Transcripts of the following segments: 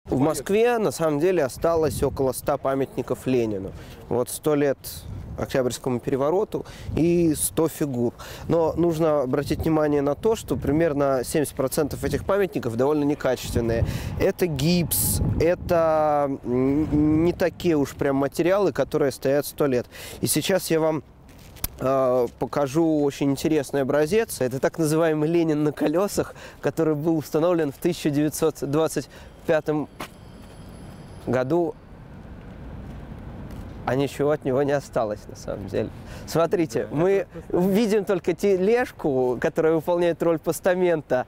В Москве, на самом деле, осталось около 100 памятников Ленину. Вот 100 лет Октябрьскому перевороту и 100 фигур. Но нужно обратить внимание на то, что примерно 70% этих памятников довольно некачественные. Это гипс, это не такие уж прям материалы, которые стоят 100 лет. И сейчас я вам покажу очень интересный образец. Это так называемый Ленин на колесах, который был установлен в 1925 году, а ничего от него не осталось на самом деле. Смотрите, мы видим только тележку, которая выполняет роль постамента,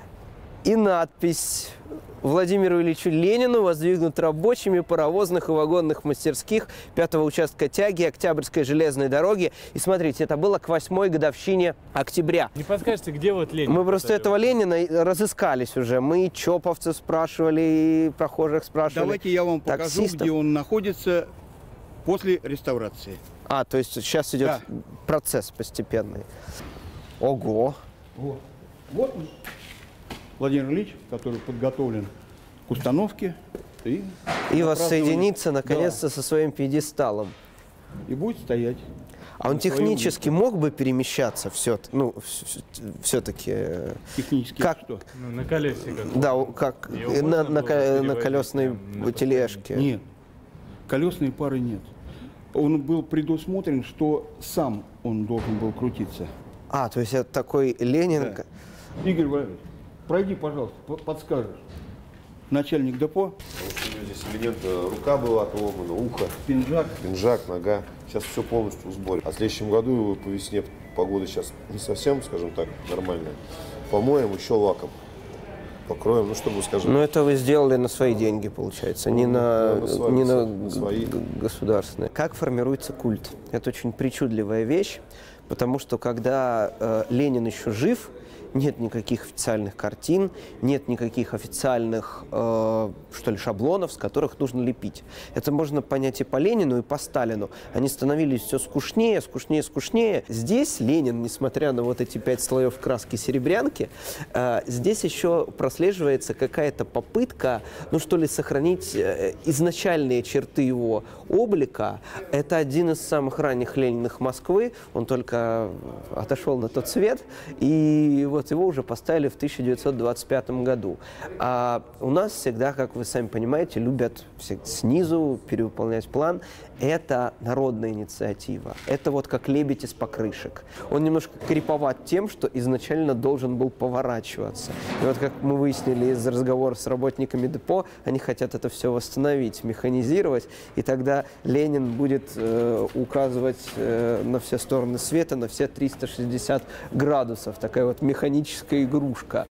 и надпись: Владимиру Ильичу Ленину воздвигнут рабочими паровозных и вагонных мастерских 5-го участка тяги Октябрьской железной дороги. И смотрите, это было к 8-й годовщине октября. Не подскажете, где вот Ленин? Мы просто этого Ленина разыскались уже. Мы чоповцев спрашивали, и прохожих спрашивали. Давайте я вам покажу, таксистов. где он находится после реставрации. А, то есть сейчас идет процесс постепенный. Ого! Вот он, Владимир Ильич, который подготовлен к установке. И воссоединиться наконец-то со своим пьедесталом. И будет стоять. А он технически мог бы перемещаться все-таки? Технически как? Что? Ну, на колесиках. Да, как на колесной тележке. Нет, колесной пары нет. Он был предусмотрен, что сам он должен был крутиться. А, то есть это такой Ленин. Да. Игорь Валерьевич, пройди, пожалуйста, подскажешь. Начальник депо. У него здесь элемент, рука была отломана, ухо, Пинжак. пинжак, нога. Сейчас все полностью в сборе. А в следующем году по весне погода сейчас не совсем, скажем так, нормальная. Помоем еще лаком. Покроем, ну чтобы, скажем... Ну это вы сделали на свои деньги, получается, не на свои. Государственные. Как формируется культ? Это очень причудливая вещь, потому что когда Ленин еще жив, нет никаких официальных картин, нет никаких официальных, что ли, шаблонов, с которых нужно лепить. Это можно понять и по Ленину, и по Сталину. Они становились все скучнее, скучнее, скучнее. Здесь Ленин, несмотря на вот эти 5 слоев краски серебрянки, здесь еще прослеживается какая-то попытка, ну что ли, сохранить изначальные черты его облика. Это один из самых ранних Лениных Москвы. Он только отошел на тот свет, и вот его уже поставили в 1925 году. А у нас всегда, как вы сами понимаете, любят снизу перевыполнять план. Это народная инициатива. Это вот как лебедь из покрышек. Он немножко криповат тем, что изначально должен был поворачиваться. И вот как мы выяснили из разговора с работниками депо, они хотят это все восстановить, механизировать, и тогда Ленин будет указывать на все стороны света, на все 360 градусов. Такая вот механическая игрушка.